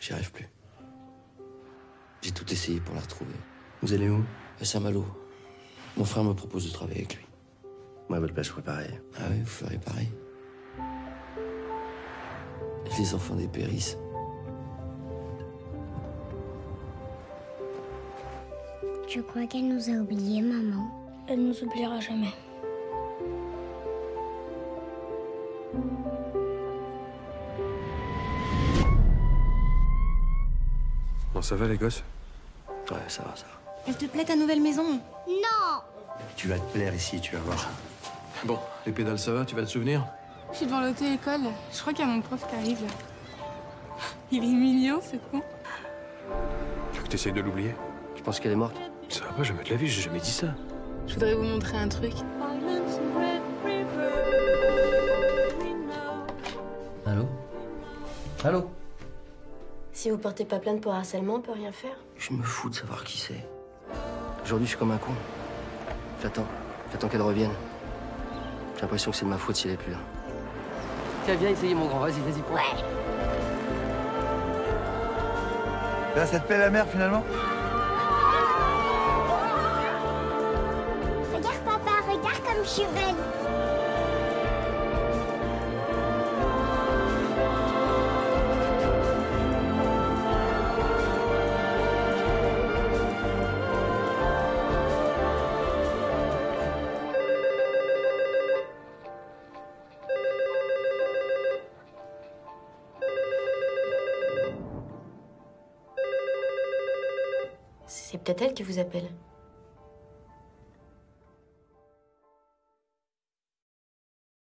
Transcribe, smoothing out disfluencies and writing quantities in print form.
J'y arrive plus. J'ai tout essayé pour la retrouver. Vous allez où? À Saint-Malo. Mon frère me propose de travailler avec lui. Moi, à votre place, je ferais pareil. Ah oui, vous ferez pareil. Les enfants dépérissent. Tu crois qu'elle nous a oubliés, maman? Elle nous oubliera jamais. Bon, ça va les gosses? Ouais, ça va, ça va. Elle te plaît ta nouvelle maison? Non! Tu vas te plaire ici, tu vas voir. Bon, les pédales ça va, tu vas te souvenir? Je suis devant l'auto-école. Je crois qu'il y a mon prof qui arrive là. Il est mignon, ce con. Tu veux que t'essayes de l'oublier? Tu penses qu'elle est morte? Ça va pas, jamais de la vie, j'ai jamais dit ça. Je voudrais vous montrer un truc. Allô? Allô? Si vous portez pas plainte pour harcèlement, on peut rien faire. Je me fous de savoir qui c'est. Aujourd'hui, je suis comme un con. J'attends qu'elle revienne. J'ai l'impression que c'est de ma faute si elle est plus là. Tiens, viens essayer, mon grand. Vas-y, prends. Là, ça te plaît la mer, finalement? Regarde, papa, regarde comme je suis belle. C'est peut-être elle qui vous appelle.